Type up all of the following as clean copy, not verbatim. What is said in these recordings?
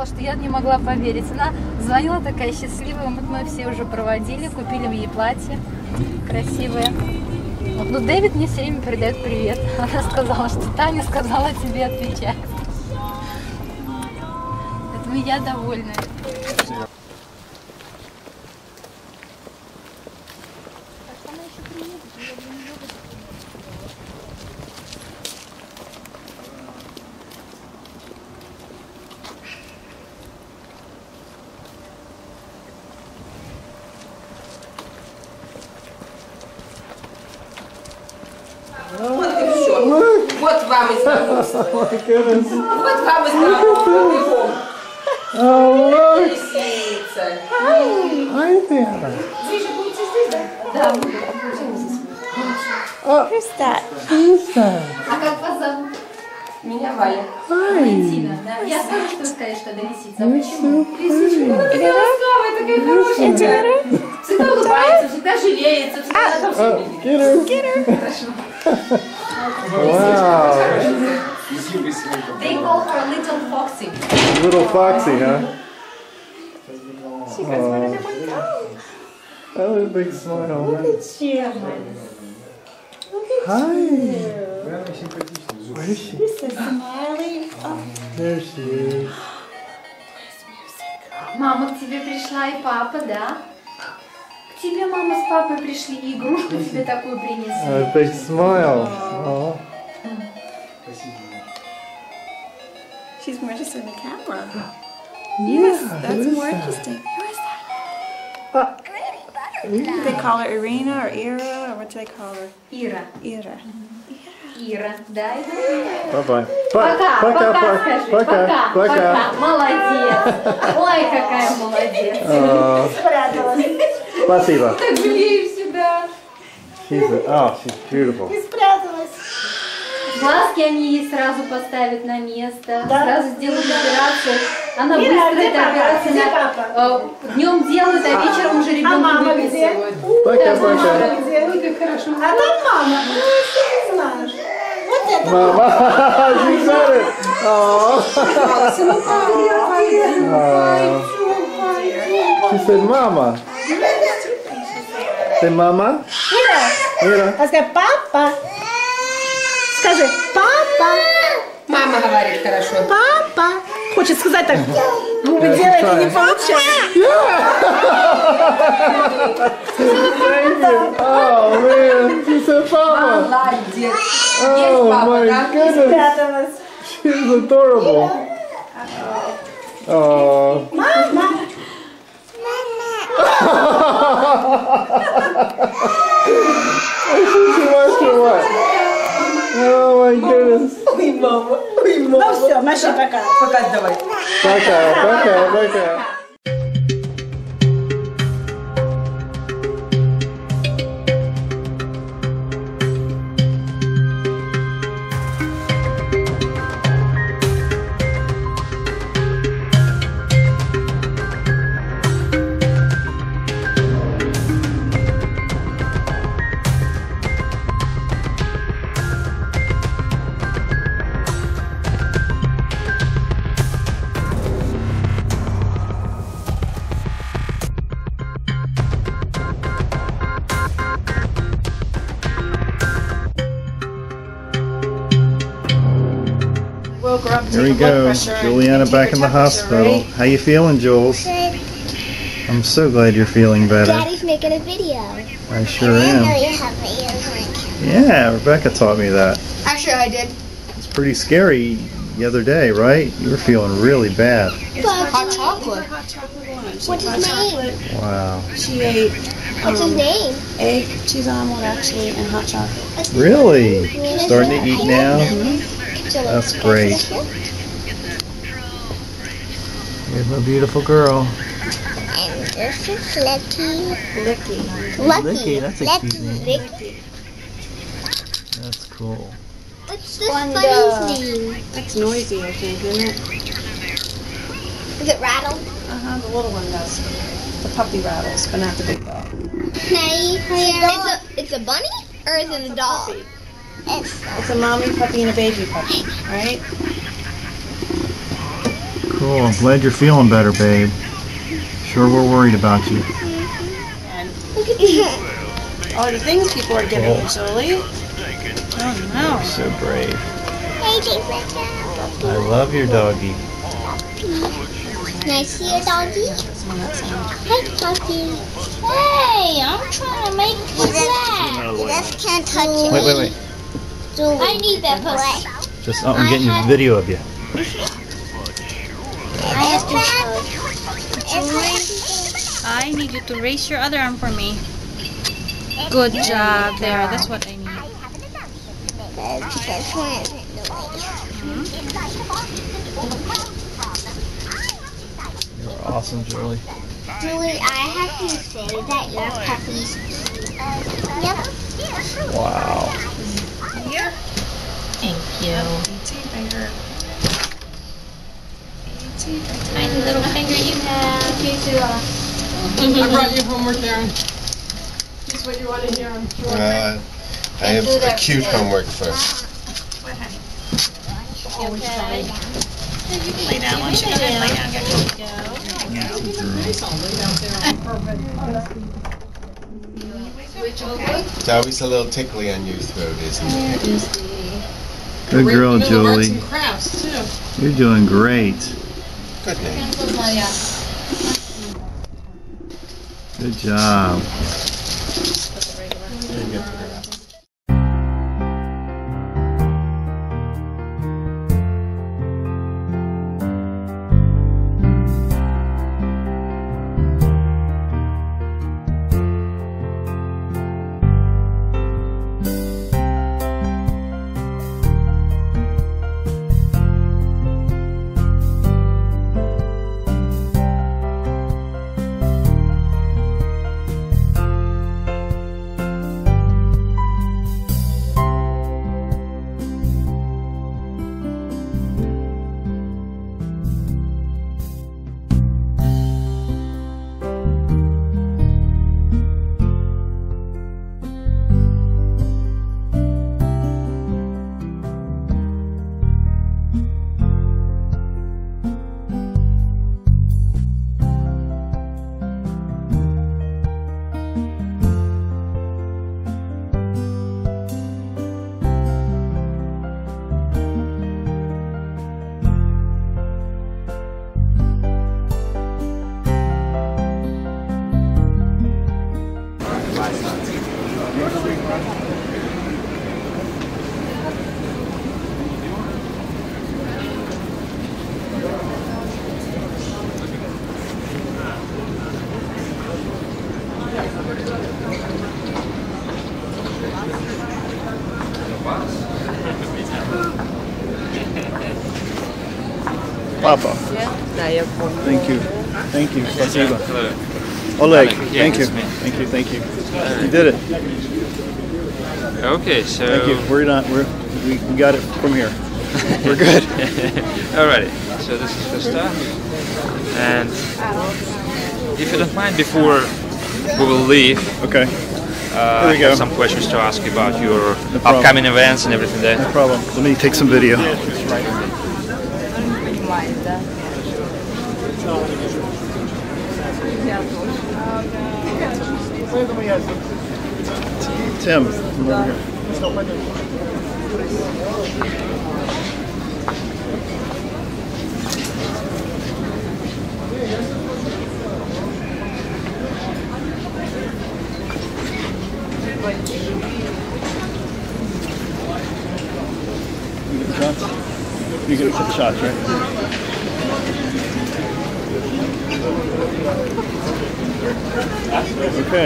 сказала, что я не могла поверить. Она звонила такая счастливая, мы все уже проводили, купили ей платье красивое. Вот, но Дэвид мне все время передает привет. Она сказала, что Таня сказала тебе отвечать. Поэтому я довольна. Вот вам и знакомство. Вот вам и знакомство. Лисица. Hi there. Вы же будете здесь, да? Да, буду. Who's that? А как вас зовут? Меня Валя. Валентина, да? Я скажу, что вы сказали, что это лисица. А почему? Лисичка, она такая ласковая, такая хорошенькая. Всегда улыбается, всегда жалеется, всегда на все видит. Хорошо. Wow. They call her Little Foxy. Little Foxy, huh? That was a big smile. Look at you. Hi. Where is she? This is Smiley. Oh. There she is. Мама к тебе пришла и папа, да? К тебе мама с папой пришли и игрушку тебе такую принесли. A big smile. Oh. She's more interested in the camera. Yes, That's more interesting. Who is that? Do they call her Irina or Ira, or what do they call her? Ира. Ира. Ира, да, это? Bye-bye. Пока, пока, скажи. Пока. Пока. Молодец. Ой, какая молодец. Спряталась. Спасибо. Так жалеешь сюда. She's beautiful. Спряталась. Глазки они ей сразу поставят на место, Да. сразу сделают операцию. Она Ира, быстро где эта папа? операция Где папа? днем делают, а вечером уже ребенка мама где? выписывают. Пока, Мама пока. где? Ой, как хорошо. А там мама. Ну, ты не знаешь. Вот это. Mama, she said it. Oh. She said, "Mama." Say, "Mama." Ира. А скажи, папа. Скажи, папа. Мама говорит хорошо. Папа. Хочет сказать так. Губы делает и не получается. Thank you. Oh man, she said, "Mama." Молодец. Есть Oh папа, my да? goodness, Спряталась. she's adorable. Oh. Мама. She wants to what? Oh my goodness. Ой, мама. Ой, Ну мама. все, маши пока. Пока давай. Пока. Here we go, Juliana back in the hospital. How you feeling, Jules? Good. I'm so glad you're feeling better. Daddy's making a video. I sure I know am. you have videos. Yeah, Rebecca taught me that. Actually, I did. It's pretty scary the other day, right? You were feeling really bad. Hot chocolate. Hot chocolate lunch. What's his name? Wow. She ate What's his name? egg, cheese omelet actually, and hot chocolate. Really? Starting to eat now? That's great. Here's my beautiful girl. And this is Lucky. Licky. Lucky, that's a cute name. Licky. That's cool. What's this bunny's name? That's noisy, I think, isn't it? Is it Rattle? Uh-huh, the little one does. The puppy rattles, but not the big dog. It's a bunny or is it a dog? Puppy. It's It's a mommy puppy and a baby puppy, right? Cool. I'm glad you're feeling better, babe. Sure, we're worried about you. All the things people are giving you, Julie. Oh no. You're so brave. Hey, Jason. I love your doggy. Can I see a doggy? Hi, doggy. Hey, I'm trying to make you laugh. You just can't touch it. Wait. I need that pussy. Just, I'm getting a video of you. I need you to raise your other arm for me. Good job there. That's what I need. You're awesome, Julie. Julie, I have to say that your puppies. Yep. Wow. Thank you. Tiny little finger you have. I brought you homework, Aaron. This is what you want to hear, I'm sure. I have acute homework first. Okay. You can lay down. Once you go ahead and lay down, there you go. It's always a little tickly on your throat, isn't it? Good girl, Julie. Arts and crafts, too. You're doing great. Good name. Good job. Papa. Thank you. Thank you. Спасибо. Oleg, thank you. Thank you. Thank you. You did it. Okay, so Thank you. We got it from here. We're good. alrighty. So this is the stuff, and if you don't mind, before we will leave, Okay. I have some questions to ask you about your problem. upcoming events and everything there. No problem. Let me take some video. Tim, come over here. You get the shots? You get the shots, right? Okay.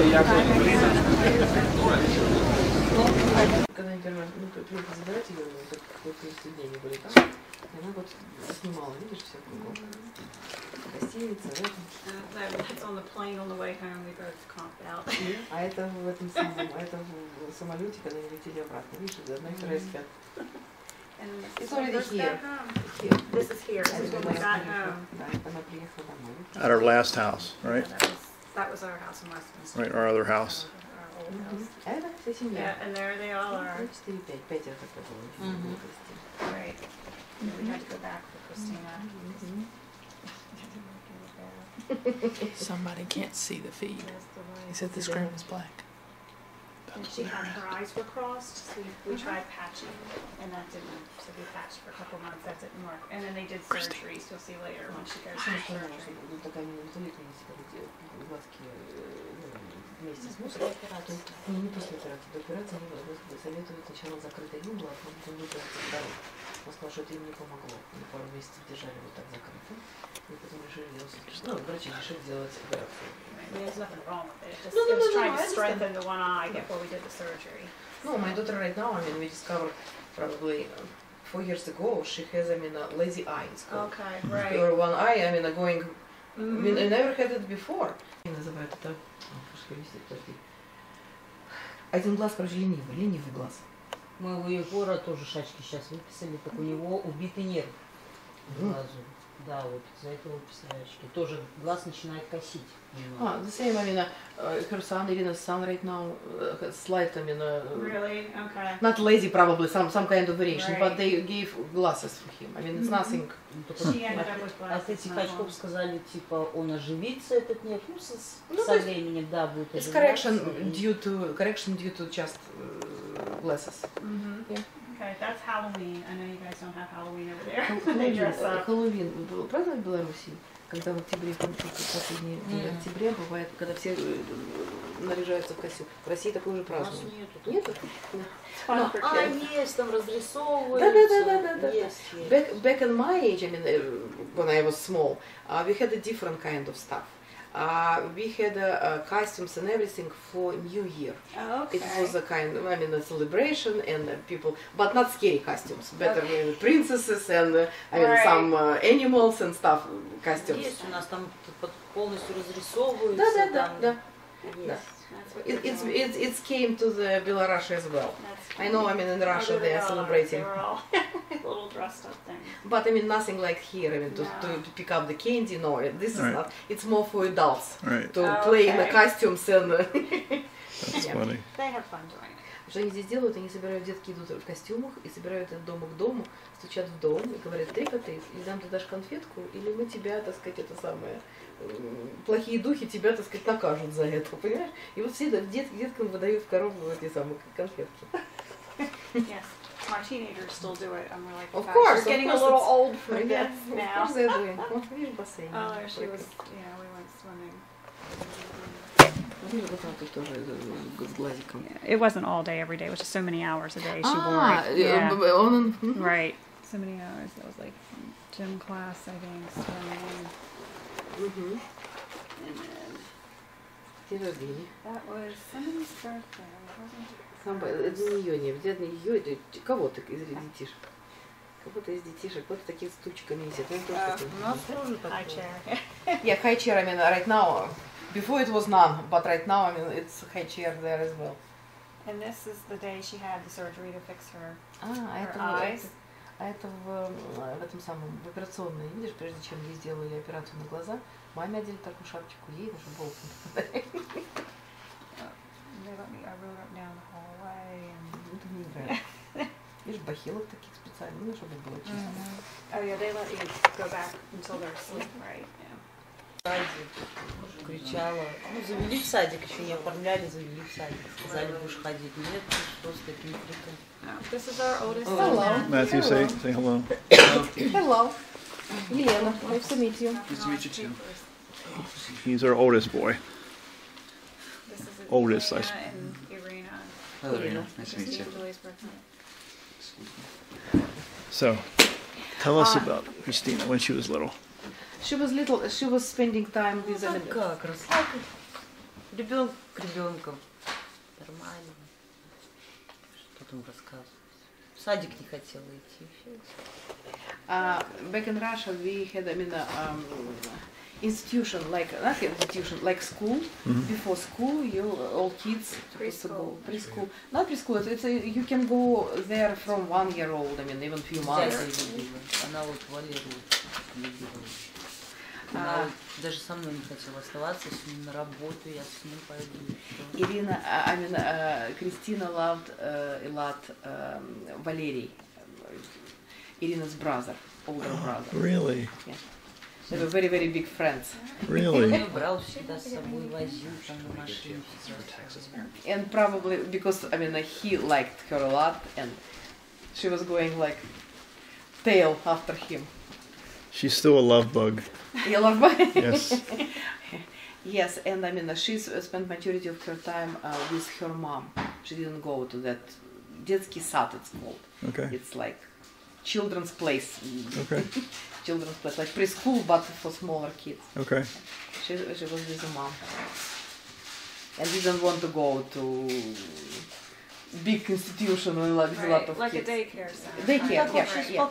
Когда интернет, только задавать ее, какое-то соединение были там, и она вот снимала, видишь, все кругом. Гостиница, в этом. That's on the plane on the way home. We both comped out. А это в этом самом, а это в самолете, когда они летели обратно, видишь, из одной второй спят. It's already here. This is here. This is when we got home. Да, это она приехала домой. At our last house, right? That was our house in Westminster. Right, our other house. Our old house. Это вся семья. Yeah, and there they all are. 4, 5, 5 такое было. Right. We had to go back for Christina. Somebody can't see the feed. He said the screen was black. And she had her eyes were crossed, so we tried patching, and that didn't work. So we patched for a couple months, that didn't work. And then they did surgery, so you'll see later when she goes for surgery. Вместе с мужем, не после операции. До операции они советуют сначала закрыть один глаз, а потом выпрямить второй. Он сказал, что это им не помогло. Они пару месяцев держали вот так закрытым, и потом решили делать, врачи решили делать операцию. There's nothing wrong with it. It was trying to strengthen the one eye before we did the surgery. No, my daughter right now, I mean, we discovered probably 4 years ago, she has, I mean, a lazy eye. It's called. Okay, right. Or one eye, I mean, going. I mean, I never had it before. Называют это. Один глаз, короче, ленивый глаз. Мы у Егора тоже шачки сейчас выписали, так у него убитый нерв в глазу. Да, вот из-за этого выписали очки. Тоже глаз начинает косить. The same, I mean, her son, Irina's son right now, slight, I mean, really? Okay. Not lazy probably, some kind of variation, right. But they gave glasses for him. I mean, it's nothing. She ended up with glasses. От этих очков сказали, типа, он оживится, этот нерв, со временем, да, будет оживаться. It's correction due to just glasses. Yeah. Okay, that's Halloween. I know you guys don't have Halloween over there. They dress up. Halloween правда в Беларуси? Когда в октябре, последний день октября, бывает, когда все наряжаются в костюм. В России такое же празднование. Нету? Есть, там разрисовываются. Да. Back in my age, I mean, when I was small, we had a different kind of stuff. We had costumes and everything for New Year. Oh, okay. It was a kind of, I mean, a celebration and people, but not scary costumes. Better princesses and I mean some animals and stuff costumes. Есть у нас там полностью разрисовываются. Да. It came to the Belarus as well. I know, I mean, in Russia they are celebrating. They were all little dressed up things. But I mean, nothing like here. I mean, to pick up the candy. No, this is not. It's more for adults to play in the costumes and. That's funny. They have fun doing it. Что они здесь делают? Они собирают, детки идут в костюмах и собирают от дома к дому, стучат в дом и говорят: трикоты, или нам ты дашь конфетку, или мы тебя, так сказать, это самое, плохие духи тебя, так сказать, накажут за это, понимаешь? И вот все деткам выдают в коробку эти самые конфетки. Yes, my teenagers still do it. I'm like, of course, you're getting a little old for this now. Of course they're doing. Вот видишь, бассейн. Oh, she was, yeah, we went swimming. It wasn't all day, every day. It was just so many hours a day she wore it. Yeah. Right. So many hours. That was like gym class, I think, swimming. And then that was somebody's birthday. Это не ее, нет. Это не ее, это кого-то из детишек. Кого-то из детишек. Вот таких с тучками сидят. У нас тоже high chair. Yeah, high chair, I mean, right now. Before it was none, but right now, I mean, it's high chair there as well. And this is the day she had the surgery to fix her eyes. Это в этом самом, в операционной, видишь, прежде чем ей сделали операцию на глаза, маме одели такую шапочку, ей даже волосы. Это мне нравится. Видишь, бахилов таких специальных, ну, чтобы было чисто. Oh yeah, they let you go back until they're asleep, right? Садик, кричала. Ну, завели в садик, еще не оформляли, завели в садик. Сказали, будешь ходить. Нет, просто таким криком. This is our oldest son. Hello. Matthew, say hello. Hello. Елена, nice to meet you. Nice to meet you too. He's our oldest boy. This is Oldest, I Juliana and Irina. Hello, Irina. Nice to meet you. Julie's birthday. So, tell us about Christina when she was little. She was little. She was spending time with them. Как раз. Ребенок к ребенку. Нормально. Что там рассказывать? В садик не хотела идти. Back in Russia, we had, I mean, institution, like not institution, like school. Before school, all kids preschool. Not preschool. It's you can go there from 1 year old. I mean, even few months. Она вот Валеру любила. Она даже со мной не хотела оставаться, с ним на работу, я с ним пойду. Irina, I mean, Christina loved a lot Valery. Irina's brother, older brother. Really? Yeah. They were very, very big friends. Really? And probably because, I mean, he liked her a lot and she was going like tail after him. She's still a love bug. You love bug? Yes. Yes, and I mean, she spent majority of her time with her mom. She didn't go to that детский сад, it's called. Okay. It's like children's place. Okay. Children's place, like preschool, but for smaller kids. Okay. She was with her mom. And didn't want to go to big institution with like a lot of like kids. a daycare center. Daycare, yeah.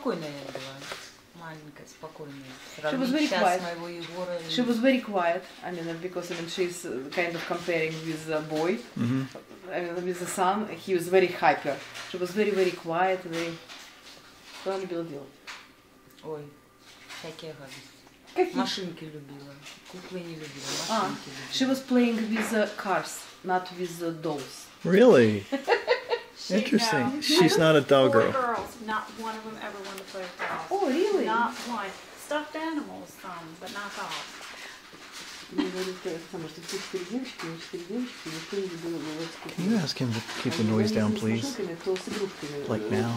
She was very quiet. She was very quiet. I mean, because I mean, she's kind of comparing with the boy. Mm-hmm. I mean, with the son, he was very hyper. She was very, very quiet. Very. Что она любила делать? Ой, всякие гадости. Машинки любила. Куклы не любила. Машинки любила. She was playing with cars, not with dolls. Really? Interesting. She's not a doll girl. 4 girls, not one of them ever wanted to play with dolls. Oh, really? Not one. Stuffed animals, some, but not dolls. Can you ask him to keep the noise down, please? Like now.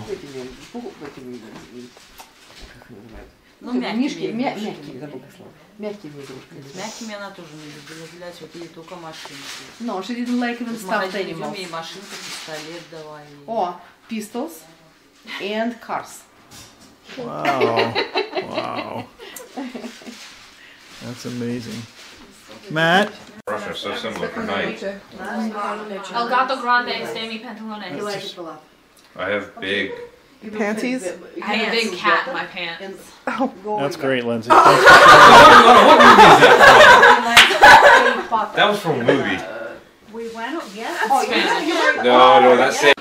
Ну, мягкими игрушками. С мягкими она тоже не любила гулять, вот ей только машинки. No, she didn't like even stuffed animals. Ей машинку, пистолет давали. Oh, pistols and cars. Wow. Wow. That's amazing. Matt? Russia, so similar to night. El gato grande, Sammy pantalones. I have big... Panties? I have a big cat in my pants. Oh. That's great, Lindsay. What movie is that from? That was from a movie. We went, yes. Oh, yeah. No, that's it.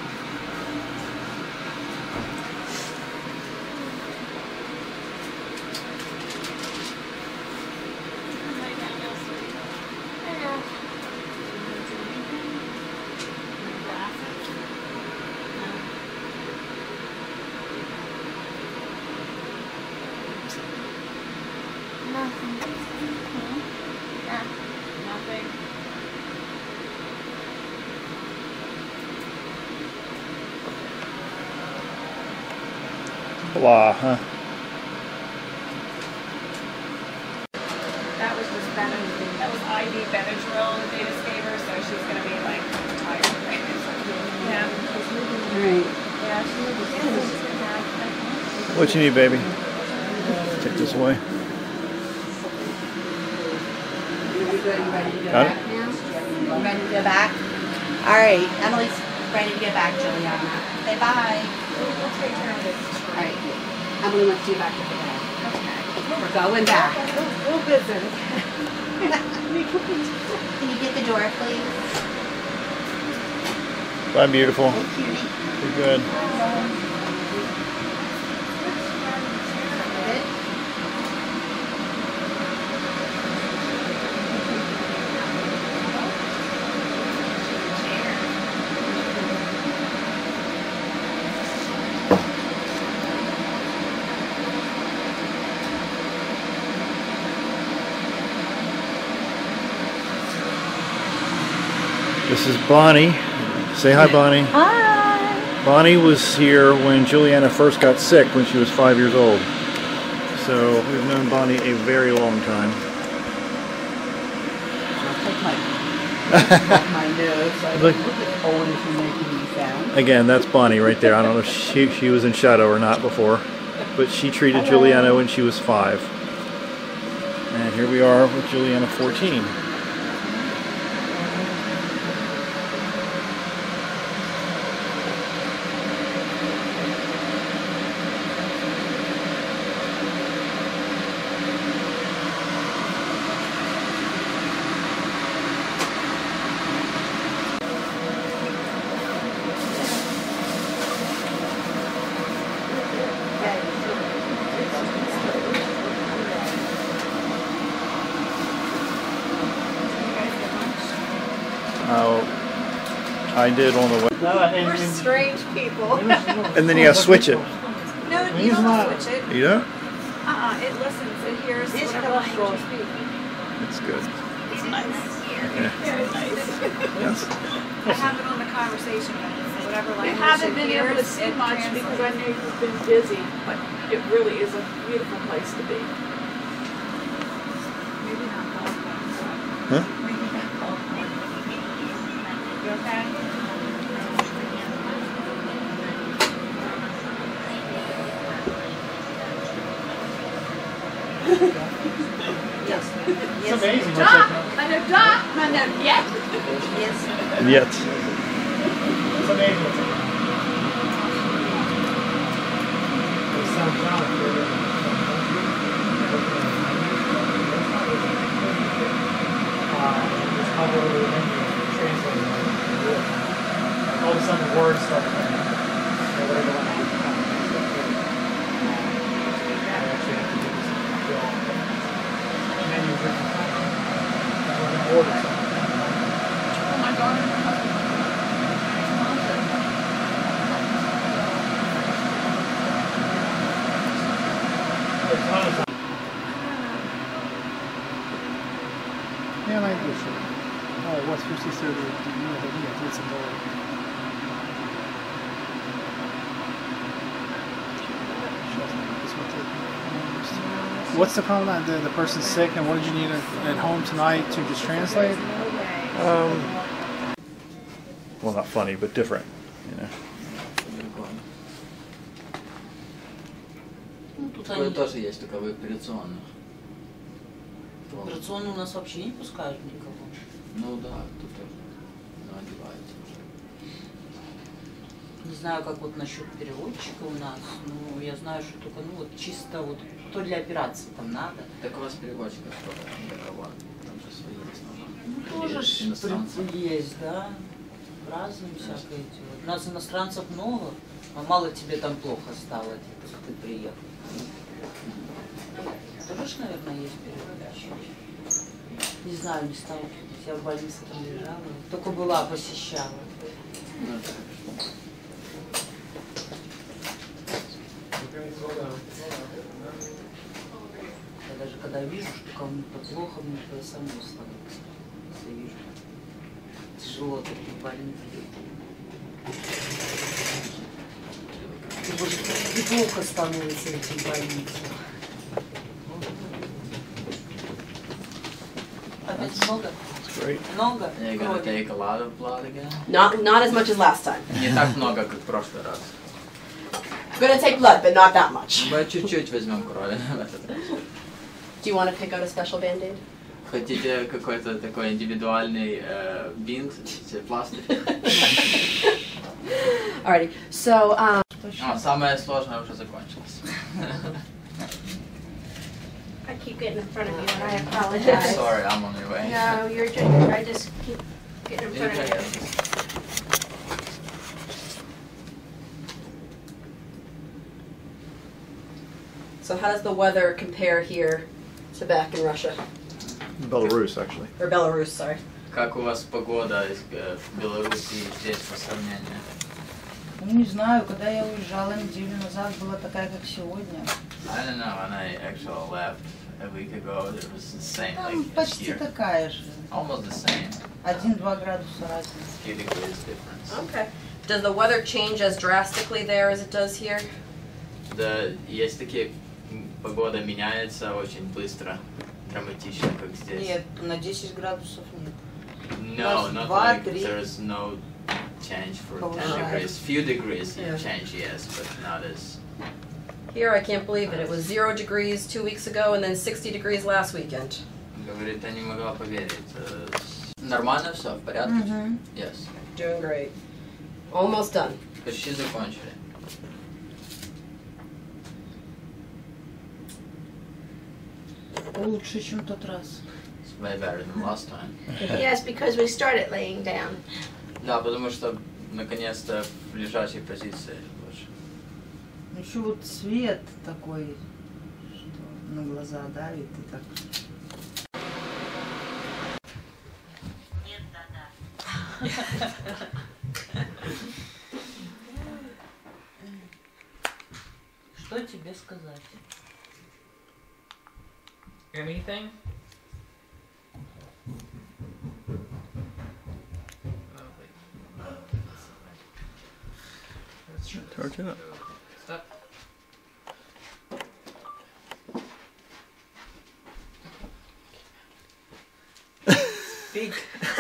Blah, huh? That was just Benadryl. That was IV Benadryl that they just gave her, so she's going to be like tired. Yeah. Right. Yeah, she's going to have. What you need, baby? Take this away. Got it? Ready to go back? All right, Emily's ready to get back, Juliana. Say bye. We'll take care of it. All right, Emily wants to get back to the bed. Okay. We're going back. We'll visit. Can you get the door, please? Bye, beautiful. Thank you. You're good. This is Bonnie. Say hi, Bonnie. Hi. Bonnie was here when Juliana first got sick when she was 5 years old. So we've known Bonnie a very long time. My nose, so I don't look as old as you're making me sound. Again, that's Bonnie right there. I don't know if she was in shadow or not before, but she treated Juliana when she was 5. And here we are with Juliana 14. I did on the way. We're strange people. And then you gotta switch it. No, No, you don't switch it. You don't? It listens. It hears whatever language you speak. It's good. It's nice. Yeah. Very nice. Yes. I have it on the conversation mode, so whatever I language haven't it been able to hears, see it much because I translates. know you've been busy, but it really is a beautiful place to be. Maybe not golf. Huh? Maybe not golf. You okay? Yes. It's amazing. Yes. And yet. It's amazing. All of a sudden the words start coming. So whatever language I actually have to do this menus written. Order something. Oh my God. Я найду что. О, вот спустя нет, 30 долларов. What's the problem? The person's sick, and what did you need at home tonight to just translate? Well, not funny, but different, you know. Такое тоже есть, только в операционных. В операционную у нас вообще не пускают никого. Ну да, тут тоже. Ну, одевается уже. Не знаю, как вот насчет переводчика у нас. Ну, я знаю, что только, ну, вот чисто вот, то для операции там надо. Так у вас переводчика сколько? Для кого? Там же свои основные. Ну, тоже есть, да. Разные всякое делают. У нас иностранцев много, а мало тебе там плохо стало, типа, ты приехал. Тоже, наверное, есть переводчики. Не знаю, не сталкивалась. Я в больнице там лежала. Только была, посещала. Я даже когда вижу, что кому-то плохо, мне то самое становится. Если вижу. Тяжело так в больнице. И плохо становится в этих больницах. Опять много? Много? You're gonna take a lot of blood again? Not as much as last time. Не так много, как в прошлый раз. I'm gonna take blood, but not that much. Мы чуть-чуть возьмем крови в этот раз. Do you want to pick out a special band-aid? Хотите какой-то такой индивидуальный бинт, пластырь? Alrighty, so Самое сложное уже закончилось. I keep getting in front of you and I apologize. Sorry, I'm on your way. No, you're just, I just keep getting in front of you. So how does the weather compare here to back in Russia? Belarus, actually. Or Belarus, sorry. Как у вас погода в Беларуси и здесь по сравнению? Ну, не знаю, когда я уезжала неделю назад, была такая, как сегодня. I don't know, when I actually left a week ago, it was the same like Почти here. такая же. Almost the same. 1-2 градуса разницы. Few degrees difference. Okay. Does the weather change as drastically there as it does here? Да, есть такие, погода меняется очень быстро, драматично, как здесь. Нет, на 10 градусов нет. No, not like there's no change for 10 degrees. Few degrees change, yes, but not as... Here, I can't believe it. It was 0 degrees 2 weeks ago and then 60 degrees last weekend. Говорит, я не могла поверить. Нормально все, в порядке? Yes. Doing great. Almost done. Почти закончили. Лучше, чем тот раз. It's way better than last time. Yes, because we started laying down. Да, потому что наконец-то в лежачей позиции лучше. Еще вот свет такой, что на глаза давит и так. Что Что тебе сказать? Anything? Torch it up. Stop. Speak.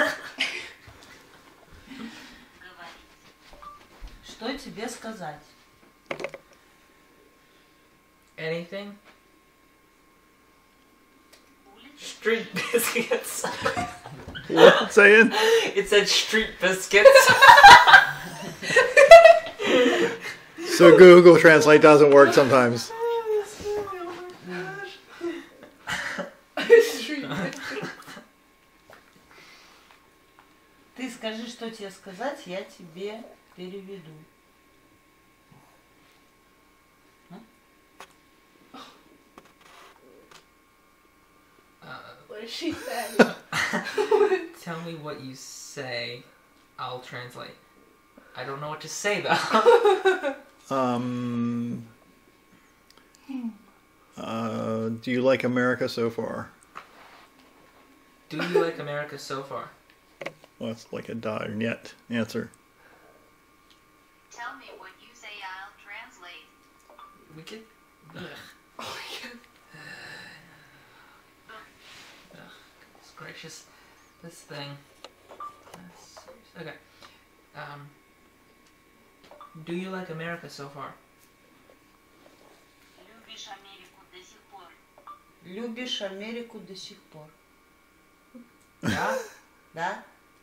Что тебе сказать? Anything? Street biscuits. What's it saying? It said street biscuits. So Google Translate doesn't work sometimes. Ты скажи, что тебе сказать, я тебе переведу. What did she say? Tell me what you say. I'll translate. I don't know what to say though. Do you like America so far? Do you like America so far? Well, it's like a die or yet answer. Tell me what you say, I'll translate. We could. Oh my Ugh, goodness gracious. This thing. Okay. Do you like America so far? Любишь Америку до сих пор? Любишь Америку до сих пор? Да? Да?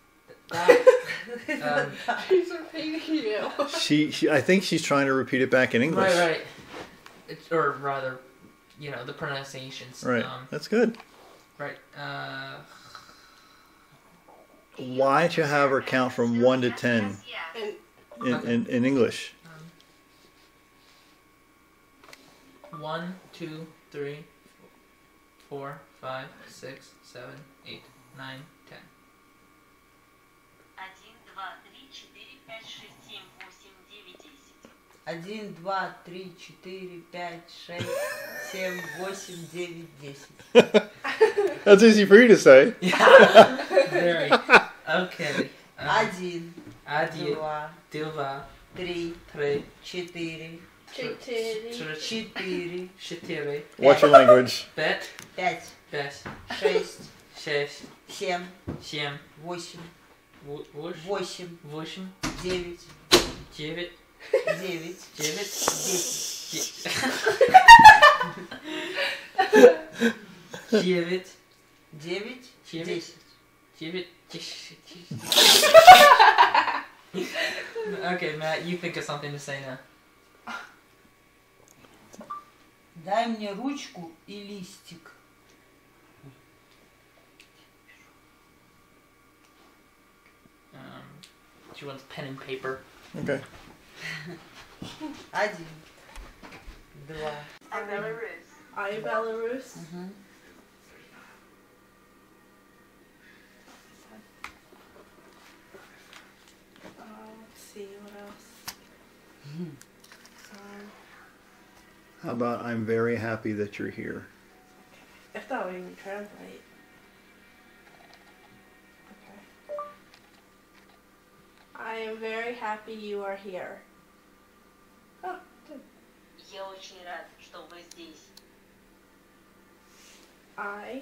Да. She's repeating you. She, I think she's trying to repeat it back in English. Right. Or rather, you know, the pronunciations. Right. That's good. Right. Why don't you have her count from 1 to 10 in English? 1, 2, 3, 4, 5, 6, 7, 8, 9, 10. 1, 2, 3, 4, 5, 6, 7, 8, 9, 10. 1, 2, 3, 4, 5, 6, 7, 8, 9, 10. That's easy for you to say. Yeah. Very. Okay. 1, 2, 2, 3, 3, 4, 4, 4. Watch your language. 5, 5, 6, 6, 7, 7, 8, 8, 8, 9, 9, 9, 9, 10. 9, 9, 10. Okay, Matt, you think of something to say now. Дай мне ручку и листик. She wants pen and paper. Okay. 1, 2. I'm Belarus. Are you Belarus? Let's see what else. How about I'm very happy that you're here? If that would even translate. Okay. I am very happy you are here. Oh, good. Я очень рад, что вы здесь. I'm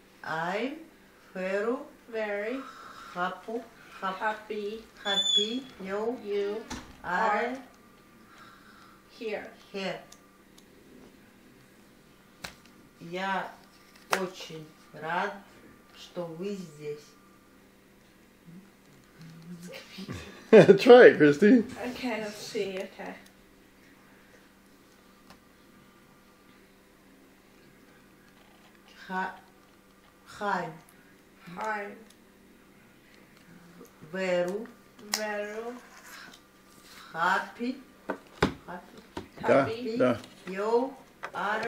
very happy you are here. Я очень рад, что вы здесь. Try it, Christy. Okay, let's see. Okay. I'm very happy Да. you are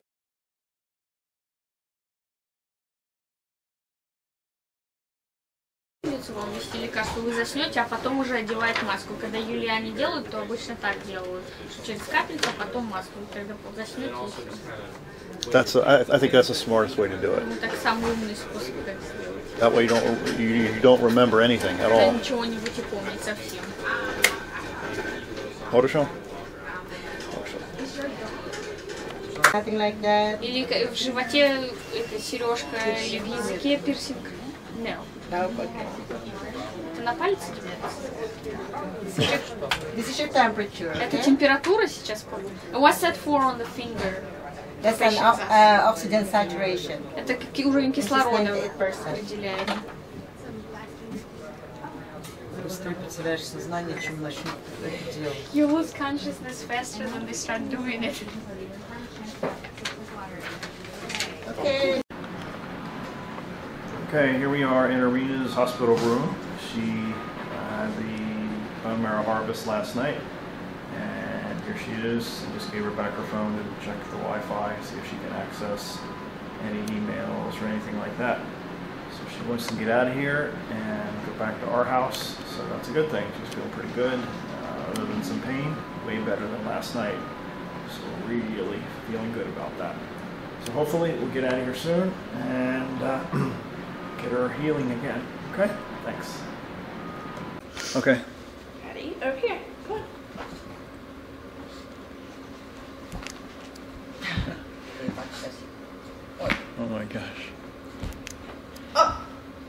больницу, вам ввести лекарство, вы заснете, а потом уже одевает маску. Когда Юлиане делают, то обычно так делают, что через капельку, а потом маску. Когда заснете, и все. I think that's the smartest way to do it. Ну так самый умный способ так сделать. That way you don't remember anything at all. Ничего не будете помнить совсем. Хорошо. Nothing like that. Или в животе это сережка, или в языке пирсинг. No. Это на пальце делается? This is your temperature. Это Okay? температура сейчас? What's that for on the finger? That's an oxygen saturation. Это уровень кислорода определяет. Быстрее потеряешь сознание, чем начнут это делать. You lose consciousness faster than they start doing it. Okay. Okay, here we are in Arena's hospital room. She had the bone marrow harvest last night, and here she is. I just gave her back her phone to check the Wi-Fi, see if she can access any emails or anything like that. So she wants to get out of here and go back to our house, so that's a good thing. She's feeling pretty good, other than some pain, way better than last night. So really feeling good about that. So hopefully we'll get out of here soon and get her healing again. Okay? Thanks. Okay. Ready? Over here. Come on. Oh my gosh. Oh.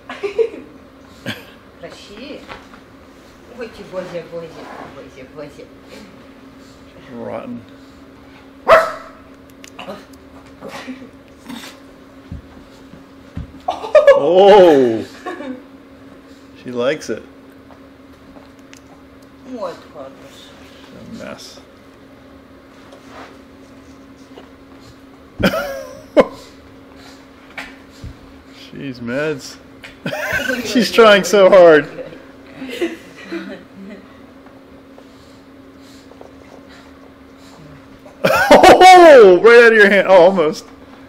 Красивее. Боже, боже, боже, боже, боже. Rotten. Oh! She likes it. Вот хорошо. A mess. She's meds. She's trying so hard. Oh! Right out of your hand. Oh, almost.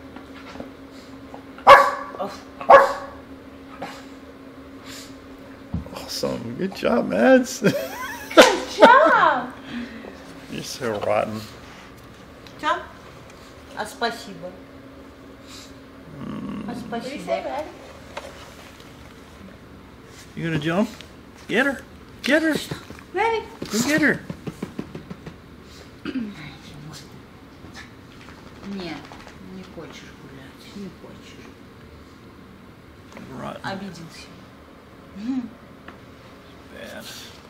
Awesome. Good job, Mads. Good job. You're so rotten. Все? А спасибо. А спасибо. You gonna jump? Get her. Get her. Ready? Go get her. Нет, не хочешь гулять, не хочешь. Rotten. Обиделся. Bad.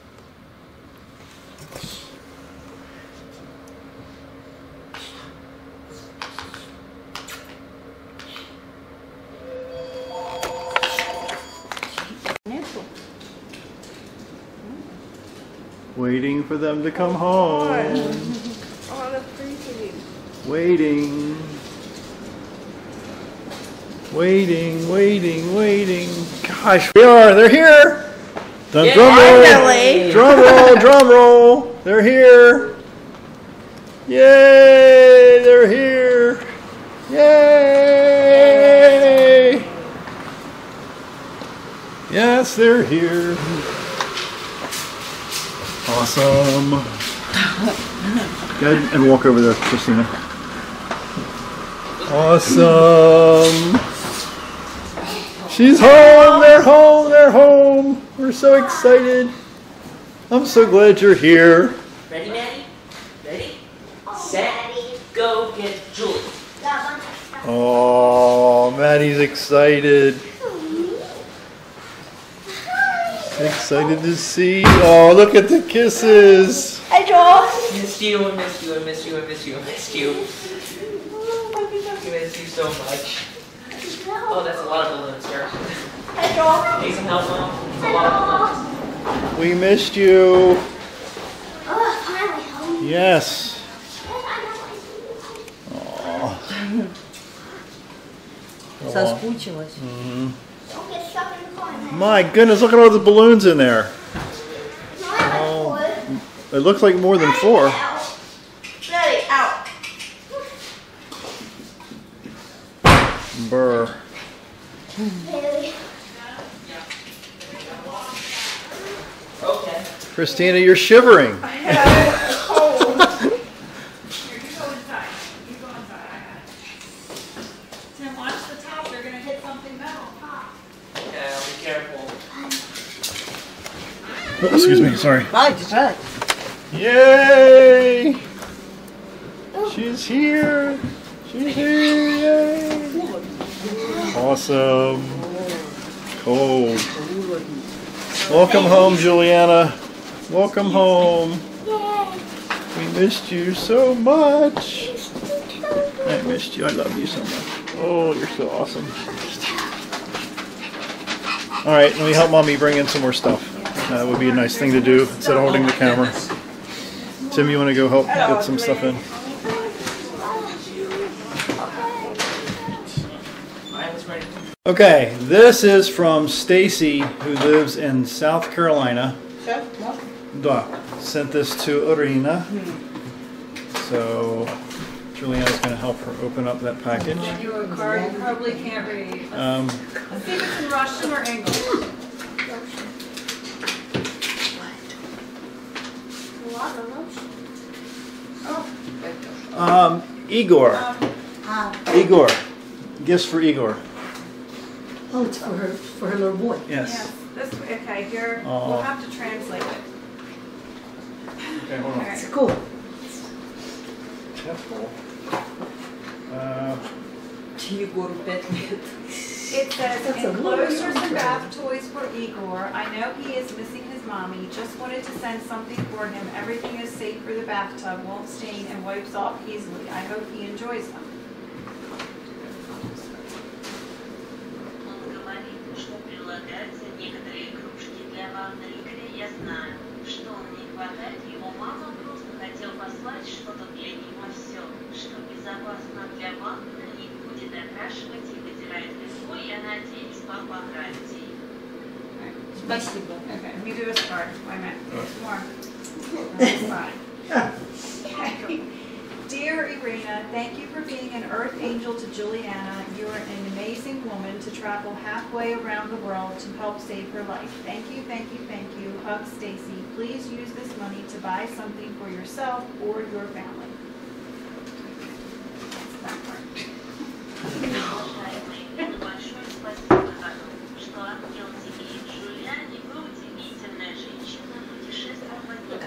Waiting for them to come home. Oh, that's pretty. Waiting. Waiting, waiting, waiting. Gosh, they're here. Drum roll. Drum roll, drum roll. They're here. Yay, they're here. Yay. Yes, they're here. Awesome. Go ahead and walk over there, Christina. Awesome. She's home. They're home. They're home. We're so excited. I'm so glad you're here. Ready, Maddie? Ready? Set, go get Julie. Oh, Maddie's excited. Excited to see. Oh, look at the kisses. Hi, Joel. Missed you, I missed you, I missed you, I missed you, I missed you. I missed you so much. Oh, that's a lot of balloons here. Hi, Joel. Need some help, Mom? It's a lot of balloons. We missed you. Oh, finally home. Yes. Oh. Соскучилась. Don't get stuck in the corner. My goodness, look at all the balloons in there. Oh, it looks like more than 4. Ready, out. Burr. Really? Okay. Christina, you're shivering. I have a cold. Here, you go inside. You go inside. I got it. Tim, watch the top. They're going to hit something metal. Pop. Yeah, be careful. Oh, excuse me, sorry. Right, that's right. Yay! She's here. She's here. Yay! Awesome. Cold. Welcome home, Juliana. Welcome home. We missed you so much. I missed you. I love you so much. Oh, you're so awesome. All right, let me help Mommy bring in some more stuff. That would be a nice thing to do instead of holding the camera. Tim, you want to go help get some stuff in? Okay, this is from Stacy, who lives in South Carolina. Sent this to Irina. So Juliana's going to help her open up that package. You a card you probably can't read. Let's see if it's in Russian or English. Igor. Igor. Gifts for Igor. Oh, it's for her little boy. Yes. This, okay, here, Aw. we'll have to translate it. Okay, hold on. Alright. Cool. Careful. Егору 5 лет. It says, enclosures and bath toys for Igor. I know he is missing his mommy. Just wanted to send something for him. Everything is safe for the bathtub, won't stain, and wipes off easily. I hope he enjoys them. Он говорит, что прилагаются некоторые игрушки для ванной игры. Я знаю, что он не хватает. Его мама просто хотел послать что-то для него все, что безопасно для ванны и будет окрашивать и вытирать лицо. Я надеюсь, папа нравится ей. Спасибо. Okay, let me do this card. Wait a minute. There's more. This side. Okay. Dear Irina, thank you for being an earth angel to Juliana. You are an amazing woman to travel halfway around the world to help save her life. Thank you, thank you, thank you. Hug, Stacy. Please use this money to buy something for yourself or your family. That's that part. Большое спасибо, что ангел тебе и Джулиане. Вы удивительная женщина, путешествовать по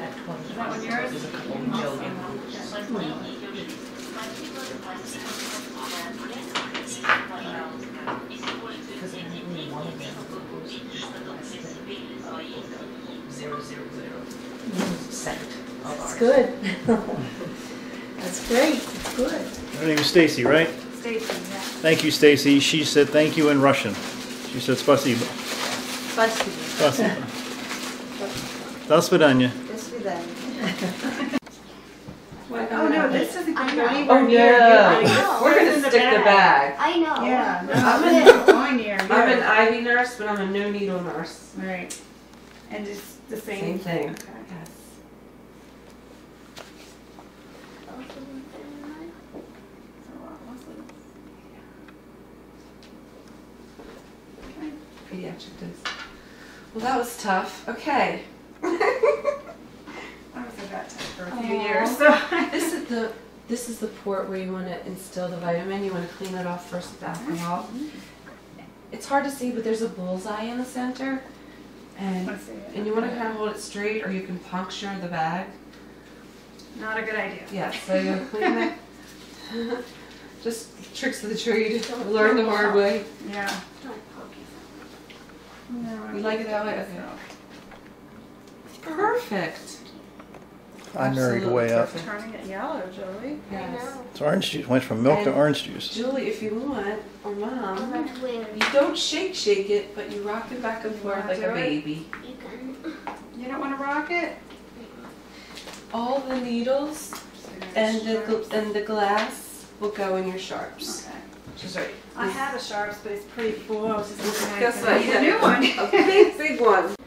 спасение ее жизни. Спасибо, спасибо, спасибо. Пожалуйста, используйте детей, чтобы купить что-то для себя или своей семьи. That's good. That's great. That's good. Her name is Stacy, right? Stacy, yeah. Thank you, Stacy. She said thank you in Russian. She said spasibo. Спасибо. Spasibo. До свидания. До свидания. Oh no, this doesn't go anywhere Oh near yeah, you. we're gonna stick the bag. I know. Yeah, no, I'm this isn't going near you. I'm an IV nurse, but I'm a no needle nurse. Right. And it's the same. Same thing. Okay. Yes. Pediatric dose. Well, that was tough. Okay. I was at that time for a few years, so. This is the port where you want to instill the vitamin. You want to clean it off first with alcohol. It's hard to see, but there's a bullseye in the center, and you want to kind of hold it straight, or you can puncture the bag. Not a good idea. Yeah, so you clean it. Just tricks of the trade. Learn the hard way. Yeah. You like it that way? Okay. Perfect. I married way up. Turning it yellow, Joey. Yes. It's orange juice. Went from milk to And orange juice. Julie, if you want, or Mom, That's weird. you don't shake it, but you rock it back and forth wanna like do a it? baby. You can. You don't want to rock it? All the needles and the glass will go in your sharps. Okay. Which is right. I have a sharps, but it's pretty full. I was just looking at it. Guess I what? need a new one. A big one.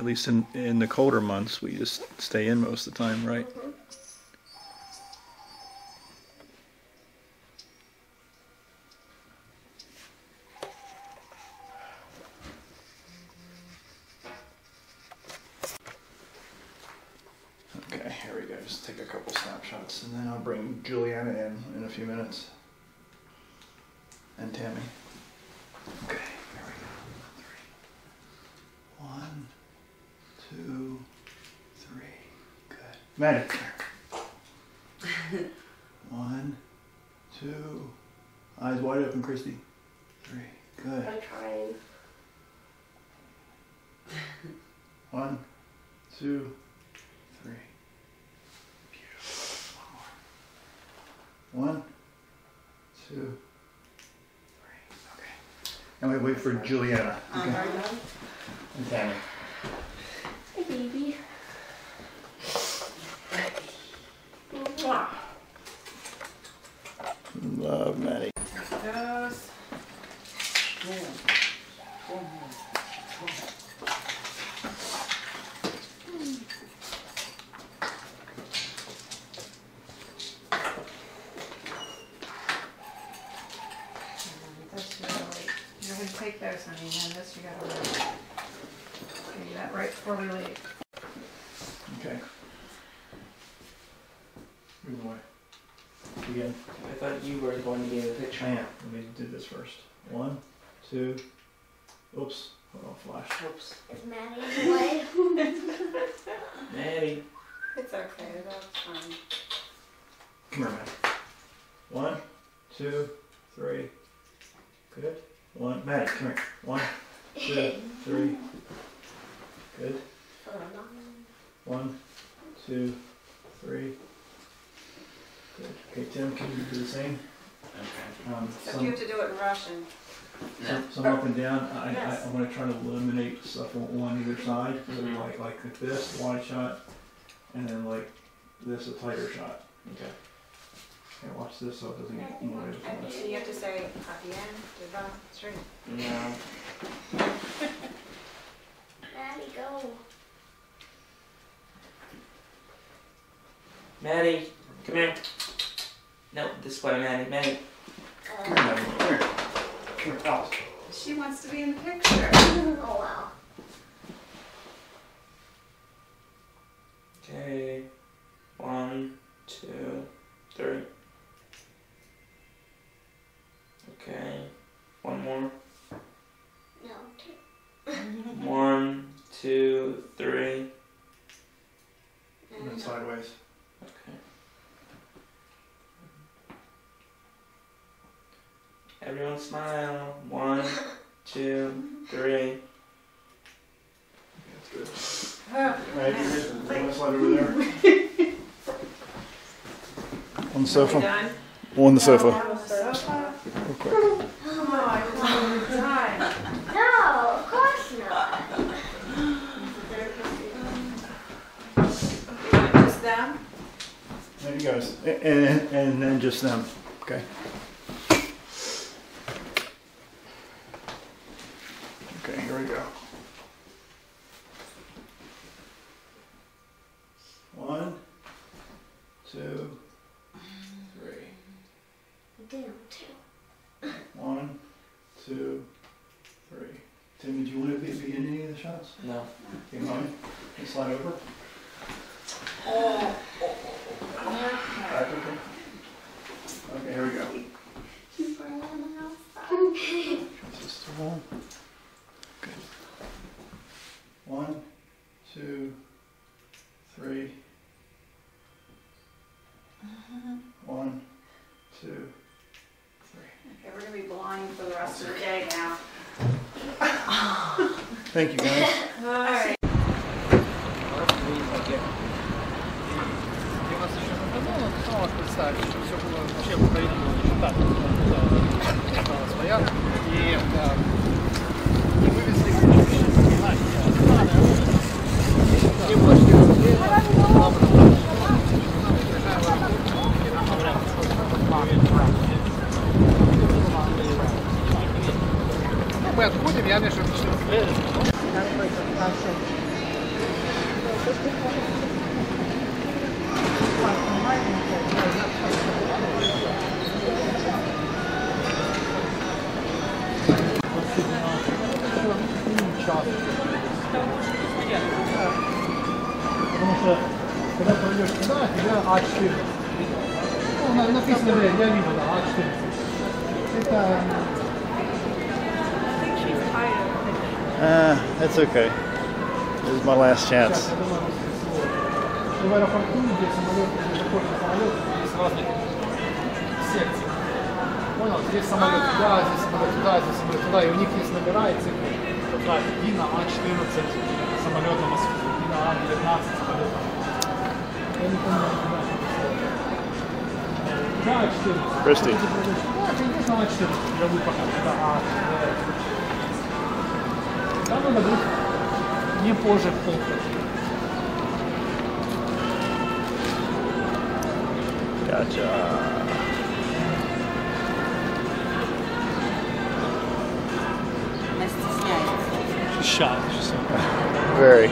least in the colder months, we just stay in most of the time, right? Mm-hmm. Okay, here we go. Just take a couple snapshots, and then I'll bring Juliana in a few minutes. And Tammy. Okay, here we go. 1, 2, 3. Good. Maddie. 1, 2. Eyes wide open, Christy. 3. Good. I'm trying. 1, 2, 3. Beautiful. One more. 1, 2. And we wait for Juliana. Okay. And Tammy. Hey, baby. Love Maddie. Yes. Take those, honey, and this you gotta wait. Do that right before we leave. Okay. Move away. Again. I thought you were going to be in the picture. I am. Let me do this first. 1, 2. Oops. Hold on, flash. Oops. Is Maddie in the way? Maddie. It's okay, that's fine. Come here, Maddie. 1, 2, 3. Good. 1. Maddie, come here. 1, 2, 3. Good. 1, 2, 3. Good. Okay, Tim, can you do the same? Okay. Except you have to do it in Russian. Some up and down. Yes. I want to try to eliminate stuff on either side. So like this, wide shot, and then like this, a tighter shot. Okay. Okay, watch this so it doesn't get in the way of the flash. You have to say at the end, straight. No. Maddie, go. Maddie, come here. No, this way, Maddie. Maddie. Come here, Maddie. Come here. Come here, out. She wants to be in the picture. Oh, wow. Okay. 1, 2, 3. Okay. One more. No, 2. 1, 2, 3. And then sideways. Okay. Everyone smile. 1, 2, 3. That's good. Right, you want to slide over there? On the sofa. Done? On the sofa. On the sofa? Real quick. Oh, I was on time. No, of course not. Just them? There you guys. And then just them. Okay. Okay, here we go. 1, 2, 3. Damn, 2. 1, 2, 3. Tim, did you want to be in any of the shots? No. Okay, Mommy, can you slide over? Oh. Back, okay. Okay, here we go. This the wall. Good. 1, 2, 3. 1, 2, 3. Okay, we're going to be blind for the rest of the day now. Thank you, guys. All right. Представить, что все было вообще в Украине не так, стала своя, и вывезли мы отходим, я между Потому что, когда пройдешь сюда, тебя А14. Ну, написано, я вижу, да, А14. Это... That's okay. This is my last chance. В аэропорту, где самолет, где заходит самолет, есть разные секции. Понял? Здесь самолет туда, здесь самолет туда, здесь самолет туда, и у них есть номера и цифры. И на А14 самолет на Москву, и на А19 самолет на Москву. Я не помню, куда А14. Christy. Ты идешь на А14, я буду пока, это А14. Там надо быть не позже полпути. Gotcha. She's shy. She's so Very.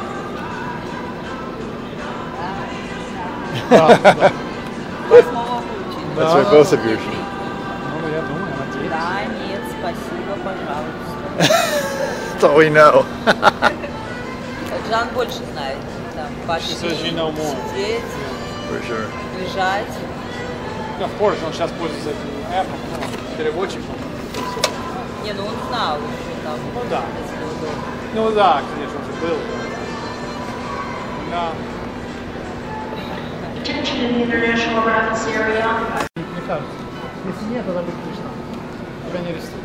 That's why both of you. Ну, я думаю, надеюсь. Да, нет, спасибо, пожалуйста. That's all we know. Жан больше знает. Там, She says you know more. Сидеть, For sure. лежать. Yeah, of course, он сейчас пользуется этим app'ом, переводчиком. Не, ну он знал уже там. Ну да. если удобно. Ну да, конечно, уже был. Да. Attention in the international arrivals area. Мне кажется. Если нет, тогда будет слышно. Тебя не арестуют.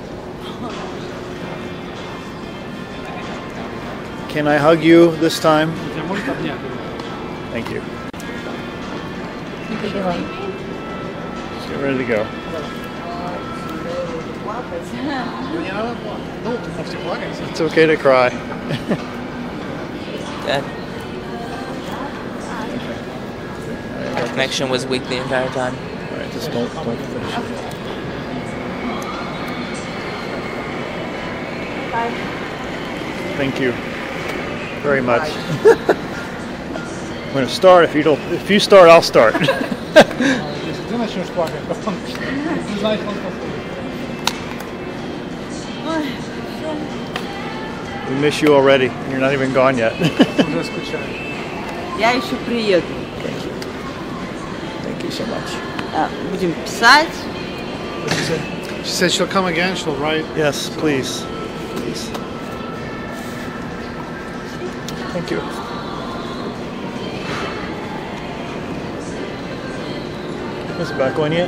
Can I hug you this time? Тебя может обнять? Thank you. Just get ready to go. Ну не надо плакать. Ну, можете плакать. It's okay to cry. Good. The connection was weak the entire time. All right, just don't finish it. Thank you very much. I'm going to start. If you start, I'll start. Если ты начнешь плакать, то он не знает, что он послушает. We miss you already. You're not even gone yet. Уже скучаю. Я еще приеду. Thank you so much. Будем писать. She said she'll come again, she'll write. Yes, please. Please. Thank you. Is it back on yet?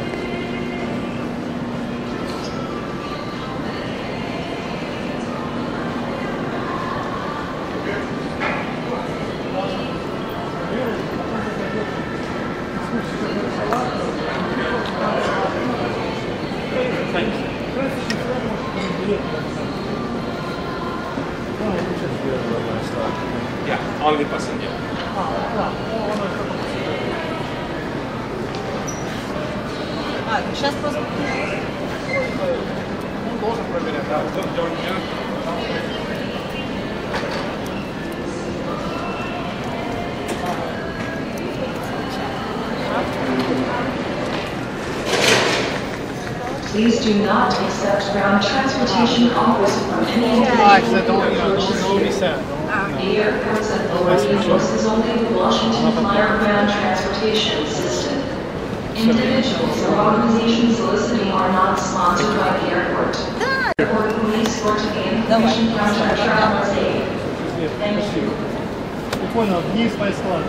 Yeah, only passenger. Сейчас просто... Он должен проверять, да. Please do not accept ground transportation offers from any individual The airports authority uses only the Washington Flyer ground transportation system. Individuals or organizations soliciting are not sponsored by the airport. Airport police work to gain information from travelers aid. Thank you. Ты понял, вниз по эскалатору.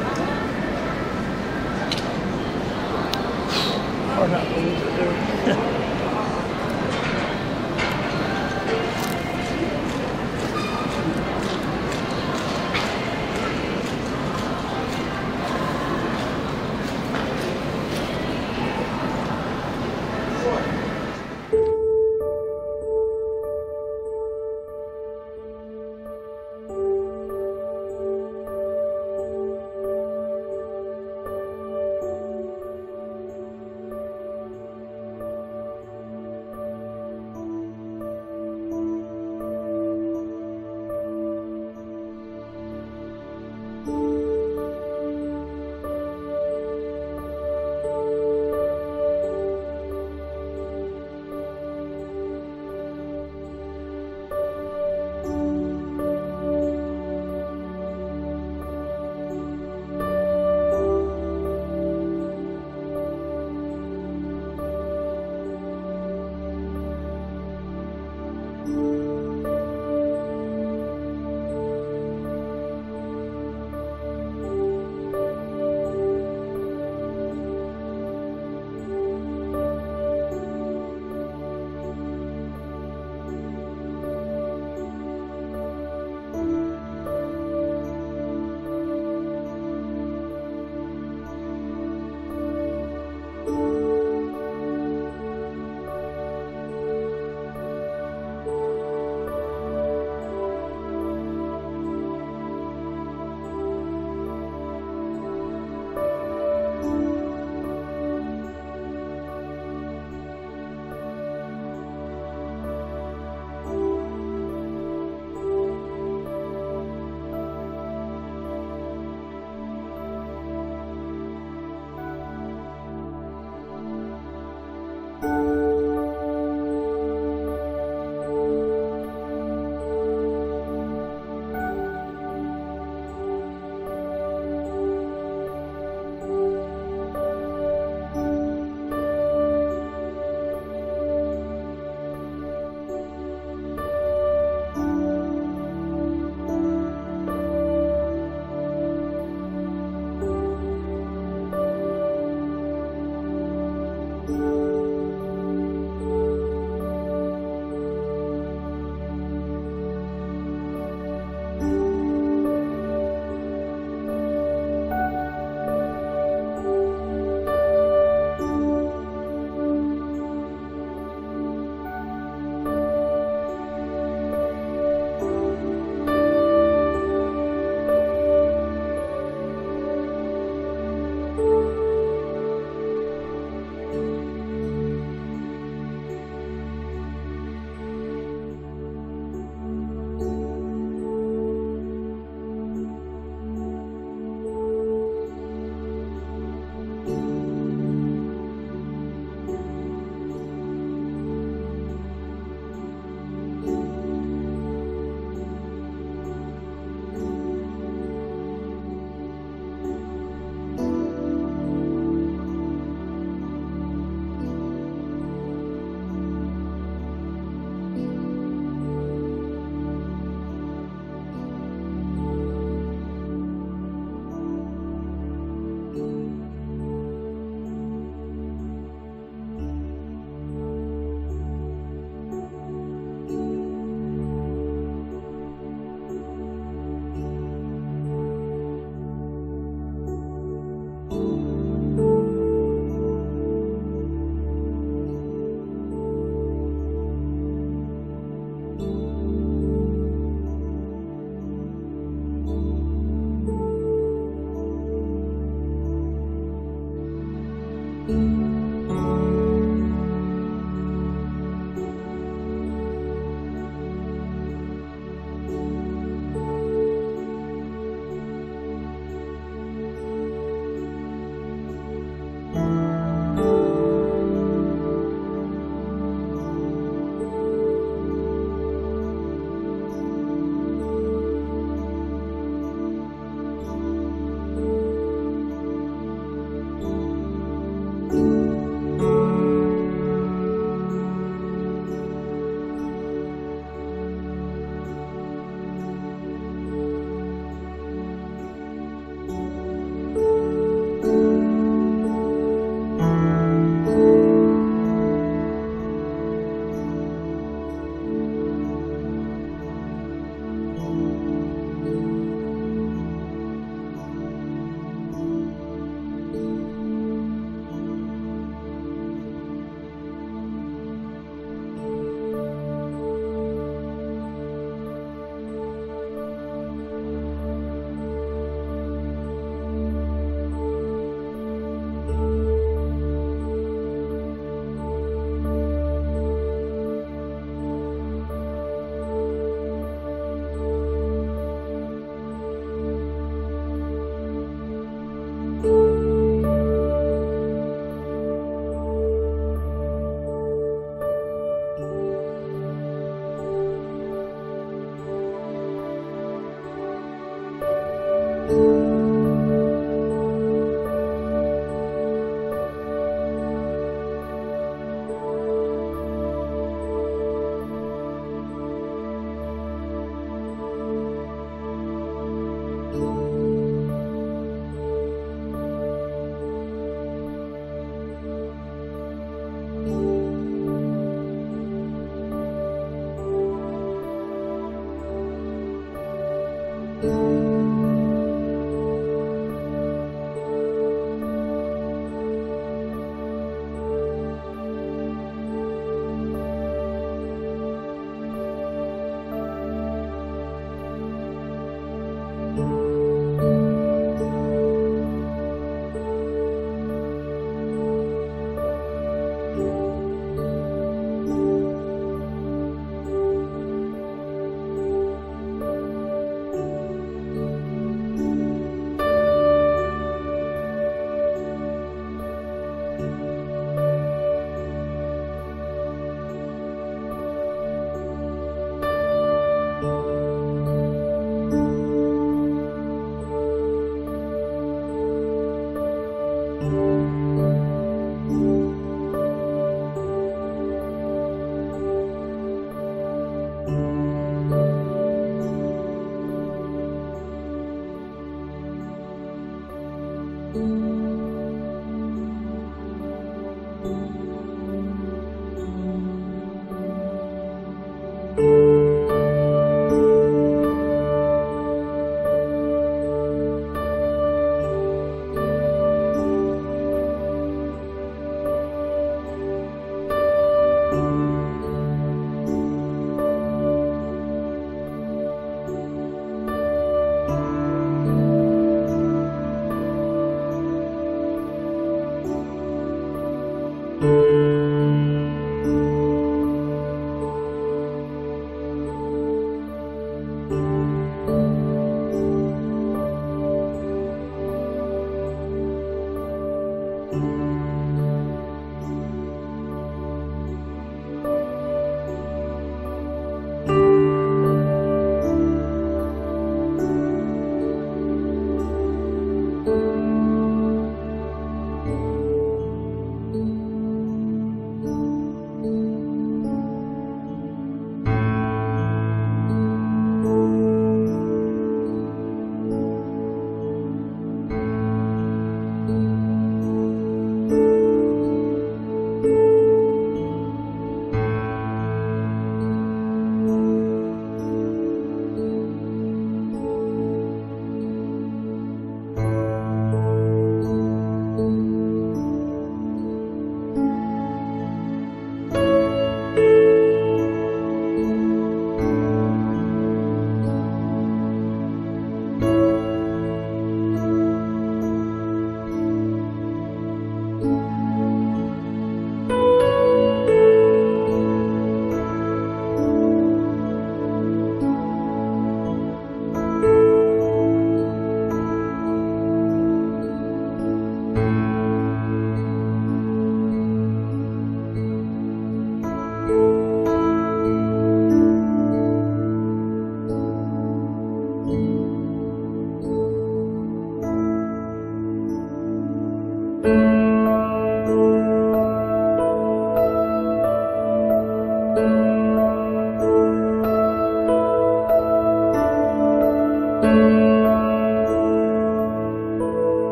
you.